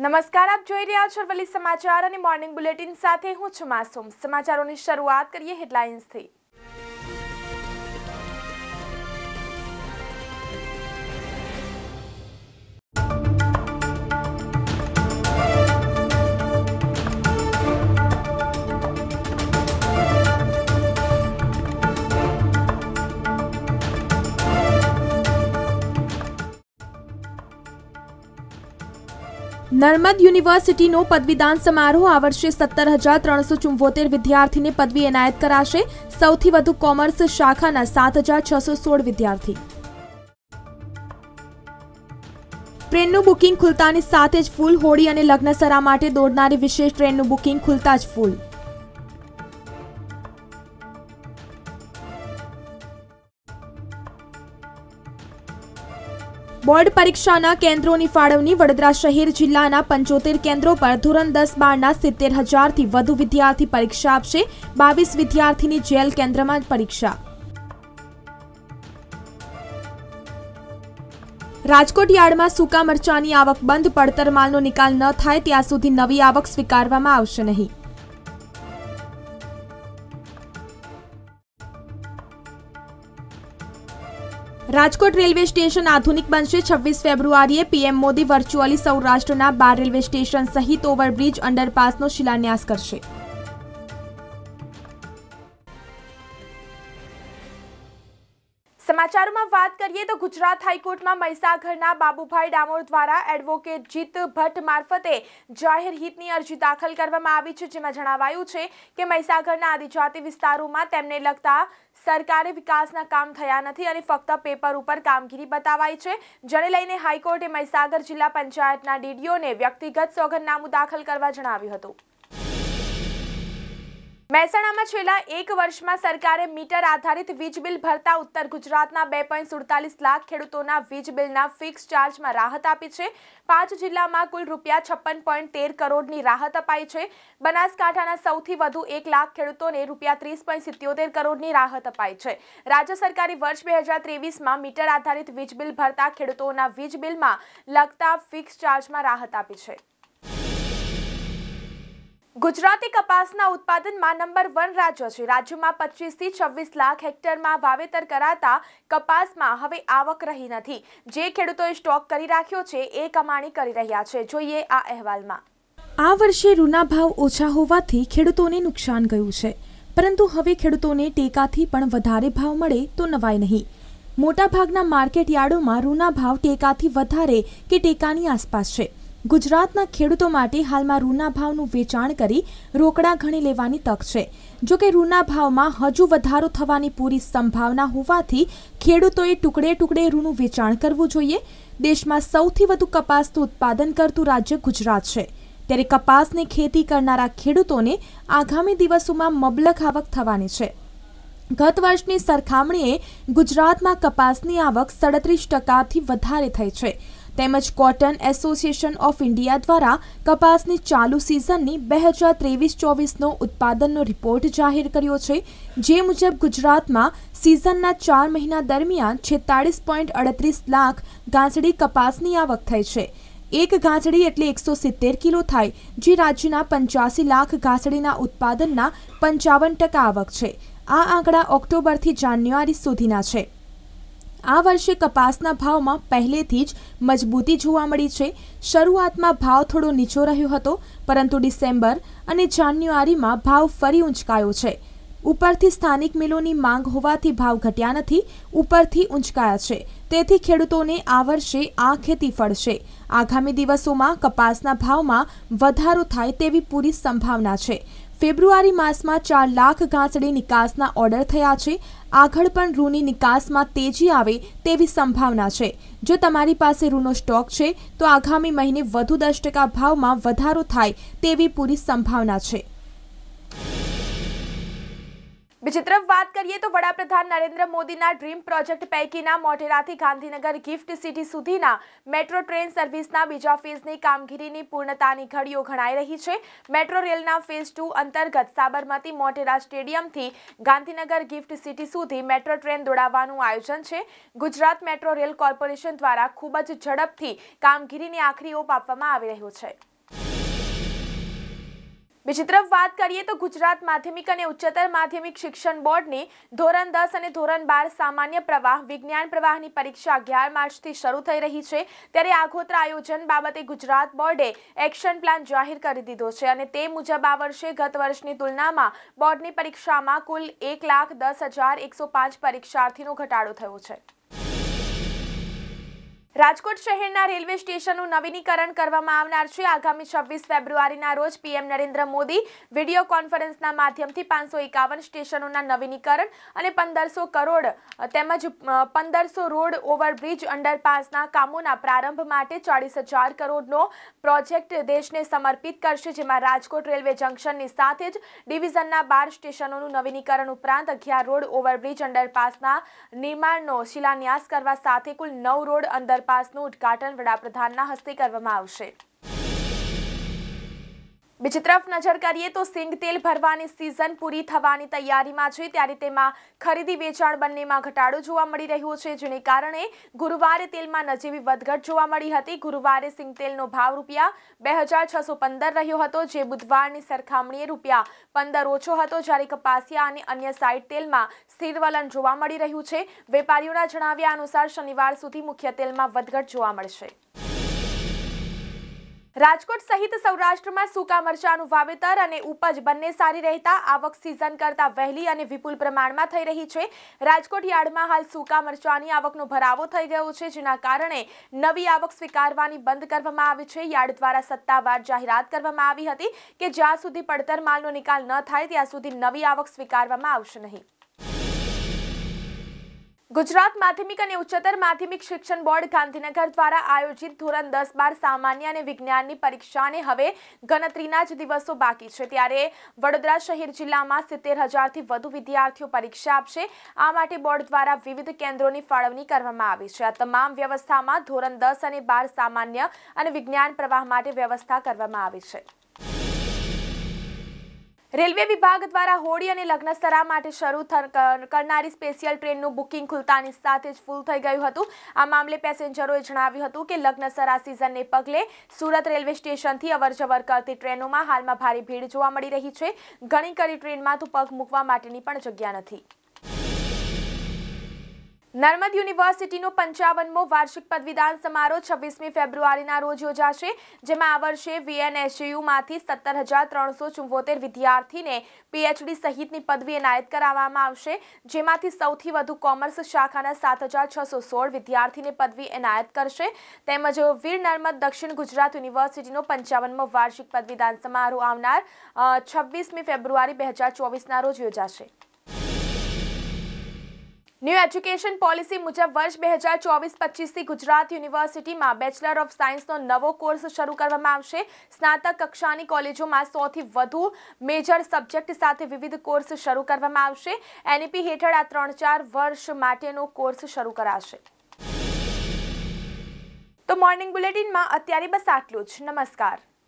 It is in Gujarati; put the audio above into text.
નમસ્કાર, આપ જોઈ રહ્યા છો અરવલ્લી સમાચાર અને મોર્નિંગ બુલેટિન સાથે હું છું માસૂમ। સમાચારોની શરૂઆત કરીએ હેડલાઇન્સથી। નર્મદ યુનિવર્સિટીનો પદવીદાન સમારોહ આ વર્ષે 17,374 વિદ્યાર્થીને પદવી એનાયત કરાશે। સૌથી વધુ કોમર્સ શાખાના 7,616 વિદ્યાર્થી। ટ્રેનનું બુકિંગ ખુલતાની સાથે જ ફૂલ। હોળી અને લગ્નસરા માટે દોડનારી વિશેષ ટ્રેનનું બુકિંગ ખુલતા જ ફૂલ। બોર્ડ પરીક્ષાના કેન્દ્રોની ફાળવણી। વડોદરા શહેર જિલ્લાના 75 કેન્દ્રો પર ધોરણ 10-12ના 70,000થી વધુ વિદ્યાર્થી પરીક્ષા આપશે। 22 વિદ્યાર્થીની જેલ કેન્દ્રમાં પરીક્ષા। રાજકોટ યાર્ડમાં સૂકા મરચાની આવક બંધ। પડતર માલનો નિકાલ ન થાય ત્યાં સુધી નવી આવક સ્વીકારવામાં આવશે નહીં। રાજકોટ રેલવે સ્ટેશન આધુનિક બનશે। 26 ફેબ્રુઆરીએ પીએમ મોદી વર્ચ્યુઅલી સૌરાષ્ટ્રના 12 રેલવે સ્ટેશન સહિત ઓવરબ્રિજ અંડરપાસનો શિલાન્યાસ કરશે। સમાચારોમાં વાત કરીએ તો ગુજરાત હાઈકોર્ટમાં મહીસાગરના બાબુભાઈ ડામોર દ્વારા એડવોકેટ જીત ભટ્ટ મારફતે જાહેર હિતની અરજી દાખલ કરવામાં આવી છે, જેમાં જણાવાયું છે કે મહીસાગરના આદિજાતિ વિસ્તારોમાં તેમને લગતા સરકારી વિકાસના કામ થયા નથી અને ફક્ત પેપર ઉપર કામગીરી બતાવાઈ છે, જેને લઈને હાઈકોર્ટે મહીસાગર જિલ્લા પંચાયતના ડીડીઓને વ્યક્તિગત સોગંદનામું દાખલ કરવા જણાવ્યું હતું। મહેસાણામાં છેલ્લા 1 વર્ષમાં સરકારે મીટર આધારિત વીજ બિલ ભરતા ઉત્તર ગુજરાતના 2.47 લાખ ખેડૂતોના વીજ બિલના ફિક્સ ચાર્જમાં રાહત આપી છે। 5 જિલ્લામાં કુલ ₹56.13 કરોડની રાહત અપાઈ છે। બનાસકાંઠાના સૌથી વધુ 1 લાખ ખેડૂતોને ₹30.77 કરોડની રાહત અપાઈ છે। રાજ્ય સરકારે વર્ષ 2023માં મીટર આધારિત વીજ બિલ ભરતા ખેડૂતોના વીજ બિલમાં લગતા ફિક્સ ચાર્જમાં રાહત આપી છે। ગુજરાતે કપાસના ઉત્પાદનમાં નંબર 1 રાજ્ય છે। રાજ્યમાં 25 થી 26 લાખ હેક્ટરમાં વાવેતર કરાતા કપાસમાં હવે આવક રહી નથી। જે ખેડૂતોએ સ્ટોક કરી રાખ્યો છે એ કમાણી કરી રહ્યા છે। જોઈએ આ અહેવાલમાં। આ વર્ષે રૂના ભાવ ઓછા હોવાથી ખેડૂતોને નુકસાન ગયું છે, પરંતુ હવે ખેડૂતોને ટેકાથી પણ વધારે ભાવ મળે તો નવાઈ નહીં। મોટાભાગના માર્કેટ યાર્ડોમાં રૂના ભાવ ટેકાથી વધારે કે ટેકાની આસપાસ છે। ગુજરાતના ખેડૂતો માટે હાલમાં રૂના ભાવનું વેચાણ કરી રોકડા ઘણી લેવાની તક છે। જો કે રૂના ભાવમાં હજુ વધારો થવાની પૂરી સંભાવના હોવાથી ખેડૂતોએ ટુકડે રૂનું વેચાણ કરવું જોઈએ। દેશમાં સૌથી વધુ કપાસનું ઉત્પાદન કરતું રાજ્ય ગુજરાત છે, ત્યારે કપાસની ખેતી કરનારા ખેડૂતોને આગામી દિવસોમાં મબલખ આવક થવાની છે। ગત વર્ષની સરખામણીએ ગુજરાતમાં કપાસની આવક 37% વધારે થઈ છે। તેમજ કોટન એસોસિએશન ઓફ ઇન્ડિયા દ્વારા કપાસની ચાલુ સિઝનની 2023-24નો ઉત્પાદનનો રિપોર્ટ જાહેર કર્યો છે, જે મુજબ ગુજરાતમાં સિઝનના 4 મહિના દરમિયાન 46.38 લાખ ગાંસડી કપાસની આવક થઈ છે। એક ગાંસડી એટલે 170 કિલો થાય, જે રાજ્યના 85 લાખ ગાંસડીના ઉત્પાદનના 55% આવક છે। આ આંકડા ઓક્ટોબરથી જાન્યુઆરી સુધીના છે। આ વર્ષે કપાસના ભાવમાં પહેલેથી જ મજબૂતી જોવા મળી છે। શરૂઆતમાં ભાવ થોડો નીચો રહ્યો હતો, પરંતુ ડિસેમ્બર અને જાન્યુઆરીમાં ભાવ ફરી ઊંચકાયો છે। ઉપરથી સ્થાનિક મિલોની માંગ હોવાથી ભાવ ઘટ્યા નથી, ઉપરથી ઊંચકાયા છે। તેથી ખેડૂતોને આ વર્ષે આ ખેતી ફળશે। આગામી દિવસોમાં કપાસના ભાવમાં વધારો થાય તેવી પૂરી સંભાવના છે। ફેબ્રુઆરી માસમાં 4 લાખ ગાંસડી નિકાસના ઓર્ડર થયા છે। આગળ પણ રૂની નિકાસમાં તેજી આવે તેવી સંભાવના છે। જો તમારી પાસે રૂનો સ્ટોક છે તો આગામી મહિને વધુ 10% ભાવમાં વધારો થાય તેવી પૂરી સંભાવના છે। બીજી તરફ વાત કરીએ તો વડાપ્રધાન નરેન્દ્ર મોદીના ડ્રીમ પ્રોજેક્ટ પૈકીના મોઢેરાથી ગાંધીનગર ગિફ્ટ સિટી સુધીના મેટ્રો ટ્રેન સર્વિસના બીજા ફેઝની કામગીરીની પૂર્ણતાની ઘડીઓ ગણાઈ રહી છે। મેટ્રો રેલના ફેઝ 2 અંતર્ગત સાબરમતી મોઢેરા સ્ટેડિયમથી ગાંધીનગર ગિફ્ટ સિટી સુધી મેટ્રો ટ્રેન દોડાવવાનું આયોજન છે। ગુજરાત મેટ્રો રેલ કોર્પોરેશન દ્વારા ખૂબ જ ઝડપથી કામગીરીને આખરી ઓપ આપવામાં આવી રહ્યો છે। બીજી તરફ વાત કરીએ તો ગુજરાત માધ્યમિક અને ઉચ્ચતર માધ્યમિક શિક્ષણ બોર્ડની ધોરણ 10 અને ધોરણ 12 સામાન્ય પ્રવાહ વિજ્ઞાન પ્રવાહની પરીક્ષા 11 માર્ચથી શરૂ થઈ રહી છે ત્યારે આગોતરા આયોજન બાબતે ગુજરાત બોર્ડે એક્શન પ્લાન જાહેર કરી દીધો છે અને તે મુજબ આ વર્ષે ગત વર્ષની તુલનામાં બોર્ડની પરીક્ષામાં કુલ 1,10,105 પરીક્ષાર્થીનો ઘટાડો થયો છે। રાજકોટ શહેરના રેલવે સ્ટેશનનું નવીનીકરણ કરવામાં આવનાર છે। આગામી 26 ફેબ્રુઆરીના રોજ પીએમ નરેન્દ્ર મોદી વિડીયો કોન્ફરન્સના માધ્યમથી 551 સ્ટેશનોના નવીનીકરણ અને 1500 કરોડ તેમજ 1500 રોડ ઓવરબ્રિજ અંડરપાસના કામોના પ્રારંભ માટે 40,000 કરોડનો પ્રોજેક્ટ દેશને સમર્પિત કરશે, જેમાં રાજકોટ રેલવે જંકશનની સાથે જ ડિવિઝનના 12 સ્ટેશનોનું નવીનીકરણ ઉપરાંત 11 રોડ ઓવરબ્રિજ અંડરપાસના નિર્માણનો શિલાન્યાસ કરવા સાથે કુલ 9 રોડ અંડરપાસનું ઉદ્ઘાટન વડાપ્રધાનના હસ્તે કરવામાં આવશે। બીજી તરફ નજર કરીએ તો સિંગ તેલ ભરવાની સિઝન પૂરી થવાની તૈયારીમાં છે ત્યારે તેમાં ખરીદી વેચાણ બંનેમાં ઘટાડો જોવા મળી રહ્યો છે, જેને કારણે ગુરુવારે તેલમાં નજીવી વધઘટ જોવા મળી હતી। ગુરુવારે સિંગ તેલનો ભાવ ₹2,615 રહ્યો હતો, જે બુધવારની સરખામણીએ ₹15 ઓછો હતો, જ્યારે કપાસિયા અને અન્ય સાઇડ તેલમાં સ્થિર વલણ જોવા મળી રહ્યું છે। વેપારીઓના જણાવ્યા અનુસાર શનિવાર સુધી મુખ્ય તેલમાં વધઘટ જોવા મળશે। રાજકોટ સહિત સૌરાષ્ટ્રમાં સૂકા મરચાનું વાવેતર અને ઉપજ બંને સારી રહેતા આવક સિઝન કરતાં વહેલી અને વિપુલ પ્રમાણમાં થઈ રહી છે। રાજકોટ યાર્ડમાં હાલ સૂકા મરચાની આવકનો ભરાવો થઈ ગયો છે, જેના કારણે નવી આવક સ્વીકારવાની બંધ કરવામાં આવી છે। યાર્ડ દ્વારા સત્તાવાર જાહેરાત કરવામાં આવી હતી કે જ્યાં સુધી પડતર માલનો નિકાલ ન થાય ત્યાં સુધી નવી આવક સ્વીકારવામાં આવશે નહીં। ગુજરાત માધ્યમિક અને ઉચ્ચતર માધ્યમિક શિક્ષણ બોર્ડ ગાંધીનગર દ્વારા આયોજિત ધોરણ 10-12 સામાન્ય અને વિજ્ઞાનની પરીક્ષાને હવે ગણતરીના જ દિવસો બાકી છે ત્યારે વડોદરા શહેર જિલ્લામાં 70,000થી વધુ વિદ્યાર્થીઓ પરીક્ષા આપશે। આ માટે બોર્ડ દ્વારા વિવિધ કેન્દ્રોની ફાળવણી કરવામાં આવી છે। આ તમામ વ્યવસ્થામાં ધોરણ 10 અને 12 સામાન્ય અને વિજ્ઞાન પ્રવાહ માટે વ્યવસ્થા કરવામાં આવી છે। રેલવે વિભાગ દ્વારા હોળી અને લગ્નસરા માટે શરૂ કરનારી સ્પેશિયલ ટ્રેનનું બુકિંગ ખુલતાની સાથે જ ફૂલ થઈ ગયું હતું। આ મામલે પેસેન્જરોએ જણાવ્યું હતું કે લગ્નસરા સિઝનને પગલે સુરત રેલવે સ્ટેશનથી અવરજવર કરતી ટ્રેનોમાં હાલમાં ભારે ભીડ જોવા મળી રહી છે। ઘણી કરી ટ્રેનમાં તો પગ મૂકવા માટેની પણ જગ્યા નથી। નર્મદ યુનિવર્સિટીનો 55મો વાર્ષિક પદવીદાન સમારોહ 26મી ફેબ્રુઆરીના રોજ યોજાશે, જેમાં આ વર્ષે VNSGUમાંથી 17,374 વિદ્યાર્થીને PhD સહિતની પદવી એનાયત કરવામાં આવશે, જેમાંથી સૌથી વધુ કોમર્સ શાખાના 7,616 વિદ્યાર્થીને પદવી એનાયત કરશે। તેમજ વીર નર્મદ દક્ષિણ ગુજરાત યુનિવર્સિટીનો 55મો વાર્ષિક પદવીદાન સમારોહ આવનાર 26મી ફેબ્રુઆરી 2024ના રોજ યોજાશે। ન્યૂ એજ્યુકેશન પોલિસી મુજબ વર્ષ 2024-25થી ગુજરાત યુનિવર્સિટીમાં બેચલર ઓફ સાયન્સનો નવો કોર્સ શરૂ કરવામાં આવશે। સ્નાતક કક્ષાની કોલેજોમાં 100થી વધુ મેજર સબ્જેક્ટ સાથે વિવિધ કોર્સ શરૂ કરવામાં આવશે। NEP હેઠળ આ 3-4 વર્ષ માટેનો કોર્સ શરૂ કરાશે। તો મોર્નિંગ બુલેટિનમાં અત્યારે બસ આટલું જ। નમસ્કાર।